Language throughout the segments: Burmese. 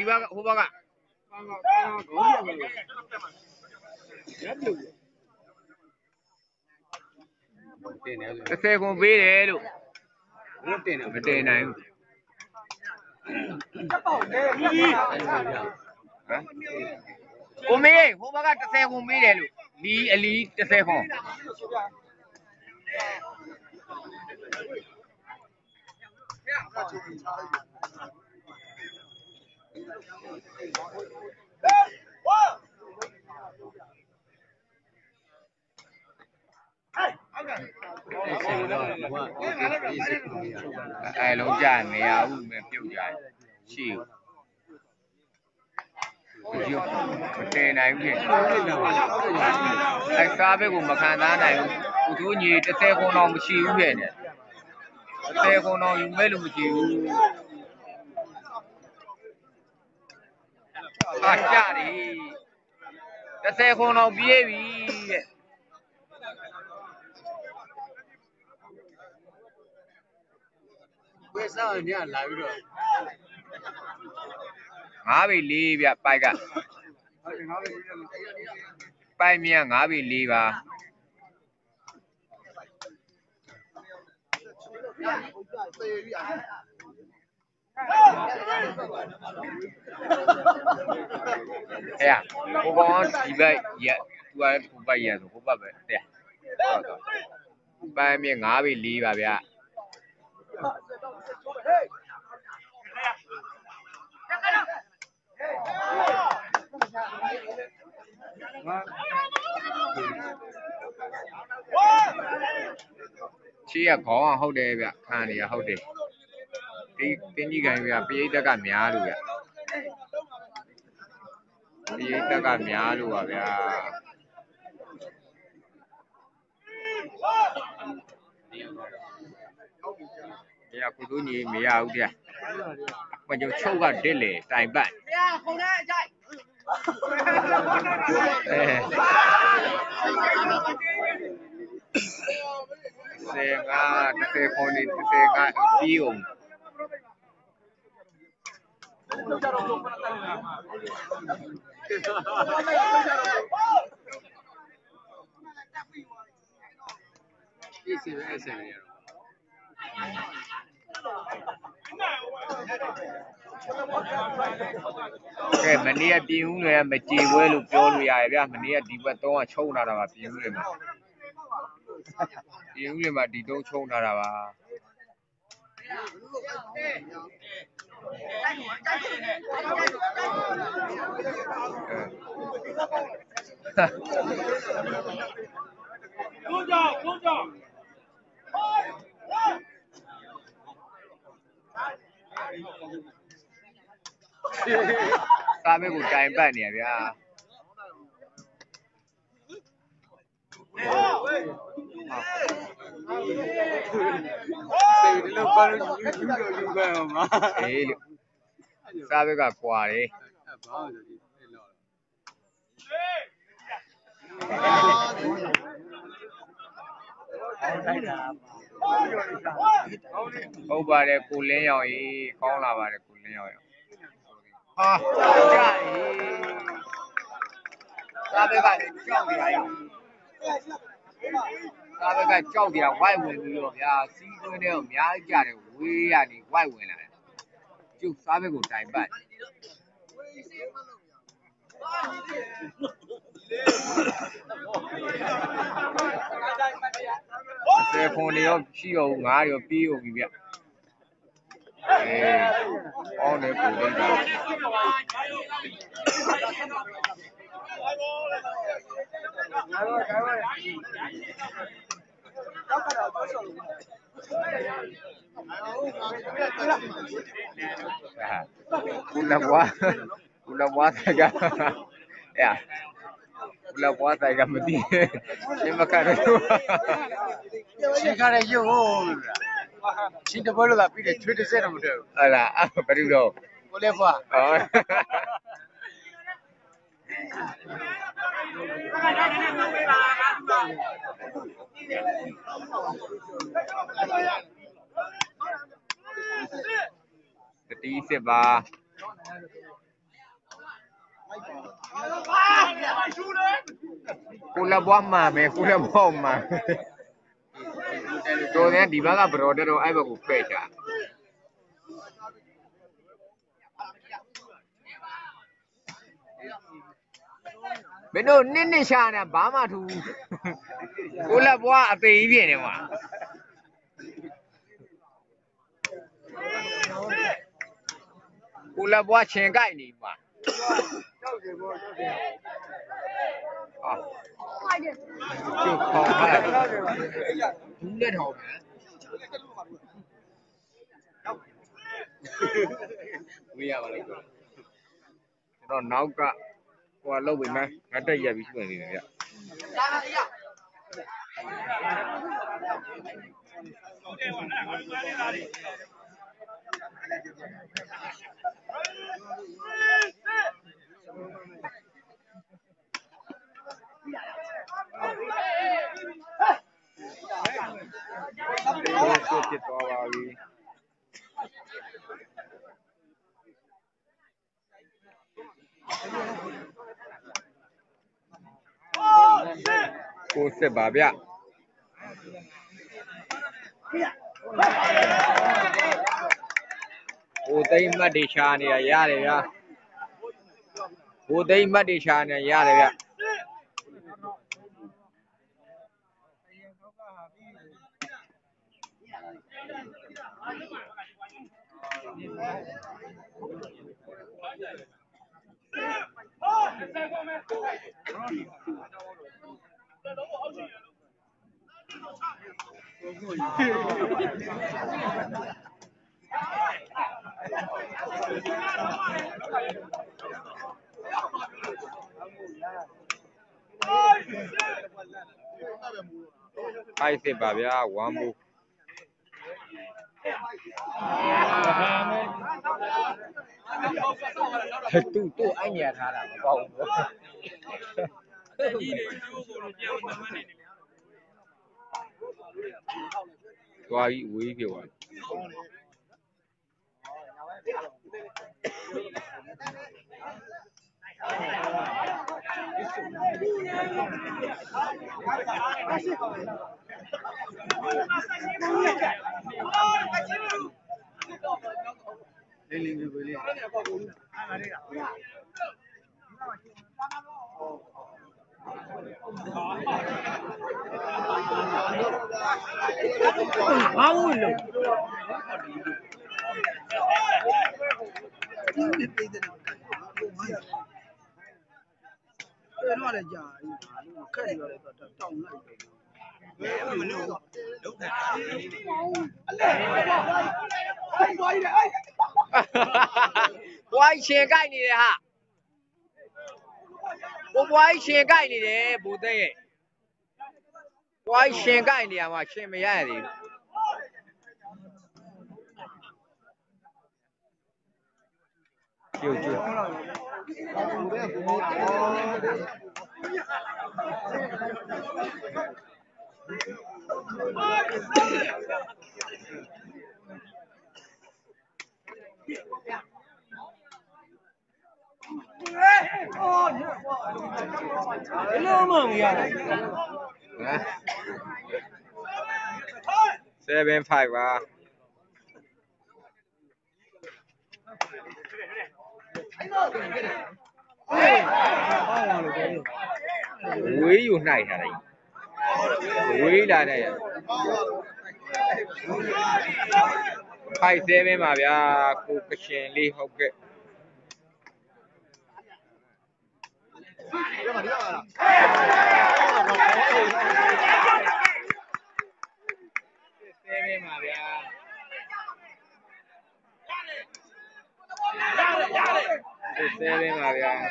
ဒီဘက်ကဟိုဘက်က30ခွန်ပေးတယ်လို့မတင်နိုင်ဘူးကိုမေးဟိုဘက်က30ခွန်ပေးတယ်လို့အလီ30ခွန်အဲလုံးကြနေရဘူးမပြုတ်ကြရှိဘူးမတင်နိုင်ဘူးအဲစားဘက်ကိုမခံစားနိုင်ဘူးသူတို့ညီ30ခွန်တော့မရှိဘူးဖြစ်နေ30ခွန်တော့ယူမဲ့လို့မရှိဘူးအားကြတယ်30ခွန်တော့ပြေးပြီတဲ့ဝယ်စားညလာပြီးတော့9ပေ4ဗျပိုက်ကပိုက်မြတ်9ပေ4ပါအဲ့ဟိုကောင်ဒီဘက်ရက်သူကဟိုဘက်ရက်ဆိုဟိုဘက်ပဲတဲ့ပိုက်မြတ်9ပေ4ပါဗျချီးရခေါင်းဟုတ်တယ်ဗျခံနေရဟုတ်တယ်ဒီတင်းကြီးကန်ဗျပရိသတ်ကများလို့ဗျပရိသတ်ကများလို့ပါဗျာဒီကကုသိုလ်ကြီးမရဘူးဗျာမကျုပ်ချုပ်ကတစ်လေတိုင်ပတ်ဗျာခုံထဲအကြိုက်30ခွန်နေ30ပြီးအောင်ဒီစီပဲဆယ်ရကဲမနေ့ကပြင်ဦးလည်းမကြေပွဲလို့ပြောလို့ရတယ်ဗျာမနေ့ကဒီဘက်3ကချုံလာတာပါပြင်ဦးလည်းမှာပြင်ဦးလည်းမှာဒီ3ချုံလာတာပါစားဘက်ကိုတိုင်ပတ်နေရဗျာစိတ်လုံးပါလို့ယူပါအောင်မအေးလို့စားဘက်ကကွာတယ်ဘာလို့ဟုတ်ပါတယ်ကိုလင်းရောင်ကြီးကောင်းလာပါတယ်ကိုလင်းရောင်ဟာကြတယ်စားဘက်ကလည်းကြောက်နေပါဘူးစားဘက်ကကြောက်တယ်ဝိုက်ဝင်ပြီးတော့ဗျာစီးသွင်းတဲ့ကိုအများကြီးကြတယ်ဝေးရနေဝိုက်ဝင်လာတယ်ကျုပ်စားဘက်ကိုတိုင်ပတ်30ခွန်တွေရောရှိရော9ရောပြေးရောပြီဗျအောင်းနေပူနေတာuna guasa ya una guasa que me tiene sin macare sin cara yo sin te vuelvo a pedir Twitter se no me dio ala pero no ole fa tí sẽ ba cô là bom mà mẹ cô là bom mà tôi này đi vào bro đó ai bảo cô bể chả bên đó nên nên sao nè bà mà thu cô là bom à tây biển này mà cô là bom trên cái này mà chưa khó hay đúng đến hậu bây giờ là nó nấu cả qua lâu bên này ngay đây giờ bị chuyện gì vậy chết vào đi cô sẽ bà biết cô thấy mất đi cha này ya đấy ya cô thấy mất đi cha này ya đấy ya ai sẽ bà biết quán bu tu anh nhà thà là có qua ý quý kiểu quay xe cái này hả cô quay xe cái này đấy bố đây quay xe cái này mà xe mấy ai đi chưa xe bên phải và quý vụ này hả này quý là này phải xe bên mà bia cô cái xe đi học cái xe bên mà bia xe bên mà bia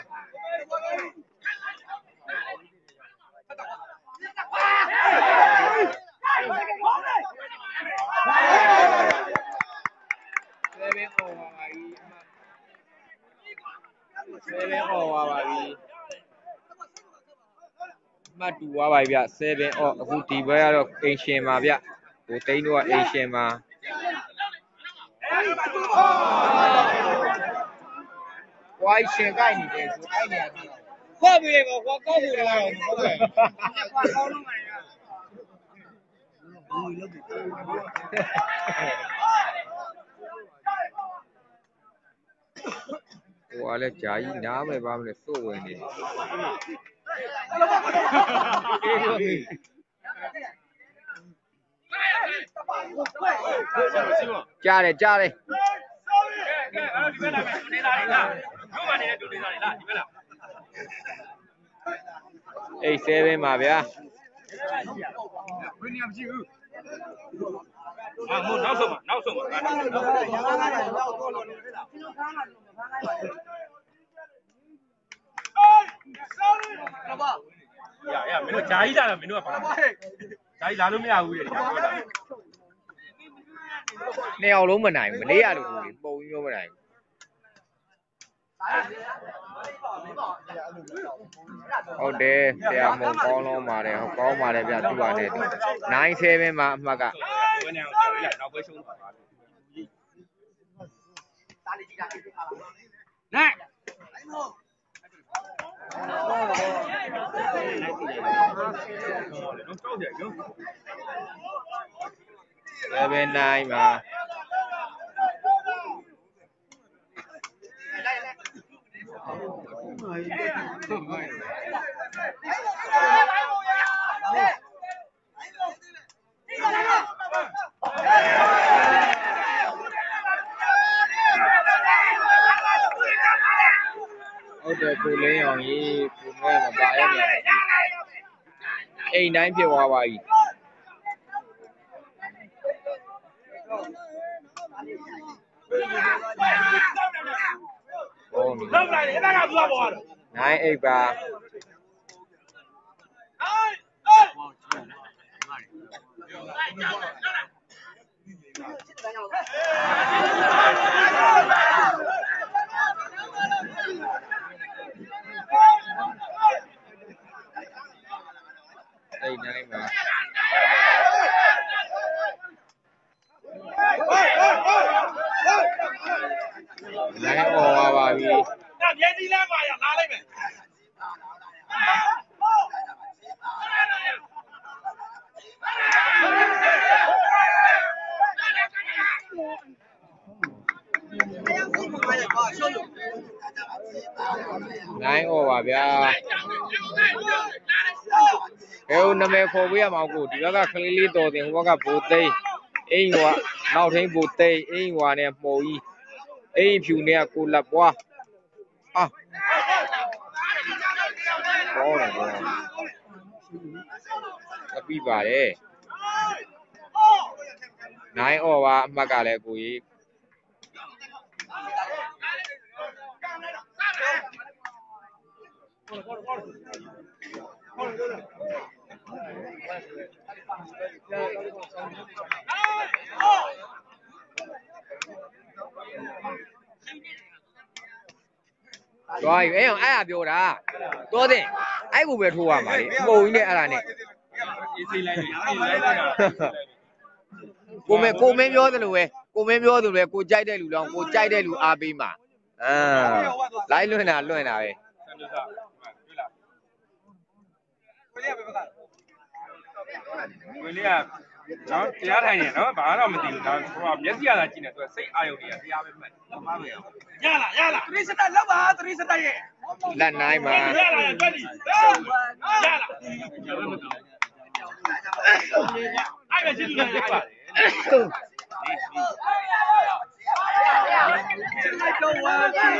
mà đủ quá bài bia xe bênအခုဒီဘက်ကတော့အိမ်ရှင်ပါဗျကိုတိန်းတို့ကအိမ်ရှင်ပါ Why she got any days? Qua bị này qua có bị này không phải. Ủa là trái ná mày bao này số rồi nè. Cha đây, cha đây. Ê, xe bên mà bia. À, một nấu xong mà. Dạ, mình nói trái ra là mình nói phải. Trái lá nó mới ao vậy. Neo luôn mà này, mình đi ra được rồi, bầu nhiêu mà này. Ok, xe một con lo mà đây, có mà đây bây giờ chú này, nãy xe bên mà cả. Này. Xe bên này mà. Ok, cô lấy hàng gì, cô nghe mà bà em này. Ê, nãy phía qua bà gì. Nãy ê bà. Đây này mà. Nãy ồ bà vì. Nãy ồ bà bia. Kêu nằm em phô bia màu cũ thì các khali li tổ thì không có bột tây, ấy hoa, nào thấy bột tây, ấy hoa này mồi, ấy phiu này cô lập quá, à, có này rồi, cái gì vậy? Nãy ô bà mà cả lại cô ấy. Rồi, ấy không ai biểu đã, tôi thì ai cũng biết thua mà, ngồi như này này. Cô mấyပြောတယ်လို့ပဲကိုမင်းပြောတယ်လို့ပဲကိုကြိုက်တဲ့လူတော့ကိုကြိုက်တဲ့လူအားပေးမှာလိုက်လွှင့်တာပဲဝင်လေးကနော်တရားထိုင်နေနော်ဘာတော့မသိဘူးဒါဟိုမျက်စိရတာကြည့်နေသူစိတ်အာရုံတွေကတရားပဲမှတ်မမပဲရလားသတိစတက်လောက်ပါသတိစတက်ရဲ့လက်နိုင်မှာရလားကြွက်ပြီရလားအဲ့ပဲရှိလို့ရတယ်လိုက်တော့ဝါ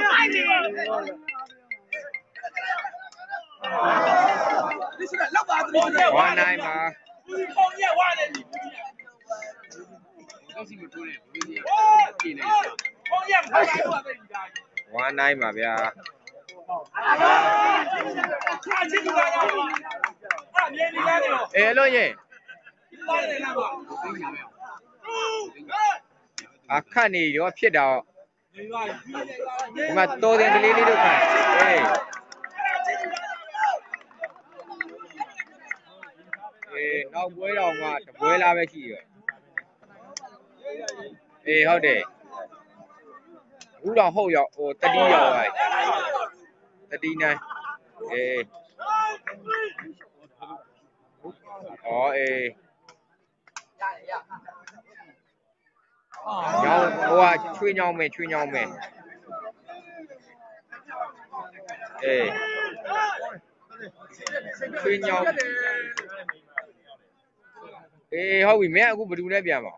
ဒီစတက်လောက်ပါသတိစတက်ဝါနိုင်မှာဘူးပုံရဝါနေပြီဘူးစီမထိုးနဲ့ဘူးစီကပြင်နေပုံရမထိုးဘူးပဲဒီတိုင်းဝါနိုင်မှာဗျာအချစ်တူလာရပါအဲ့မြေဒီလားနေတော့အေးလို့ရင်ဒီလားနေလားပါအခက်နေရောဖြစ်တာနေပါပြီဒီမှာတော်တယ်ကလေးလေးတို့ခံအေးနောက်ပွဲတော်မှာတပွဲလားပဲရှိရအေးဟုတ်တယ်အခုတော့ဟုတ်ရောက်ဟိုတတိရောက်ပါ 39 ညောင်းဟိုကချွေးညောင်းမယ်ချွေးညောင်းမယ်ချွေးညောင်းဟုတ်ပြီမင်းအခုဘယ်သူနဲ့ပြန်ပါ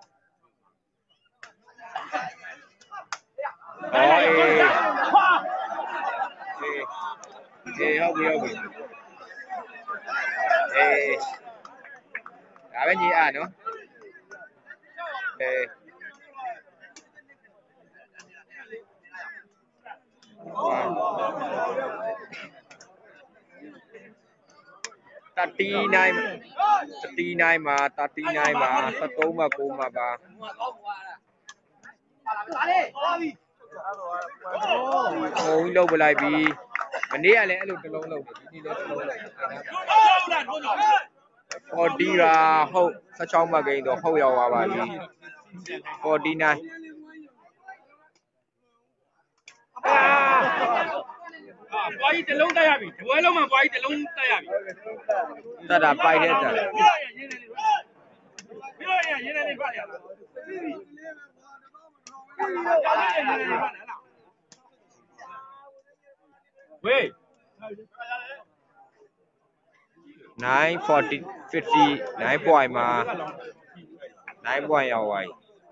ဟုတ်ပြီဒါပဲညီအားနော်39မှာ13မှာ9မှာပါဟိုလောက်ပလိုက်ပြီမနေ့ကလည်းအဲ့လိုတစ်လုံးလောက်တယ်ဒီနေ့လည်းတစ်လုံးလောက်40ရာဟုတ်16မှတ်ကိန်းတော့ဟုတ်ရောက်သွားပါပြီ49 ပွားကြီးတစ်လုံးတက်ရပြီဒီဘွဲလုံးမှာပွားကြီးတစ်လုံးတက်ရပြီတက်တာပိုက်တဲ့တက်ပြောရရင်းနေဖတ်ရလားဝေး 940 50 9 point မှာ9 point ရောက်သွားပြီ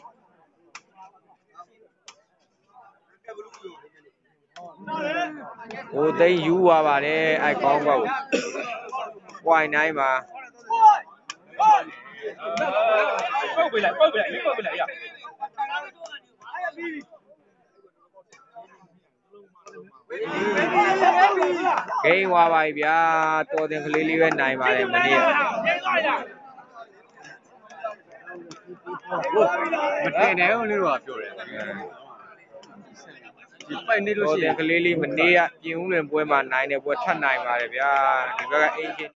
ဟိုသိယူသွားပါတယ်အဲ့ကောင်းကောက် point 9မှာပုတ်ပေးလိုက်ရဂိမ်းဝါပါပြီဗျာတော်တင်ကလေးလေးပဲနိုင်ပါတယ်မနေ့ကမတင်တယ်ဦးလေးတို့ကပြောတယ်ဒီပိုက်နေလို့ရှိရင်ကလေးလေးမနေ့ကပြင်ဦးလွင်ပွဲမှာနိုင်တယ်ပွဲထပ်နိုင်ပါတယ်ဗျာဒီဘက်ကအင်ဂျင်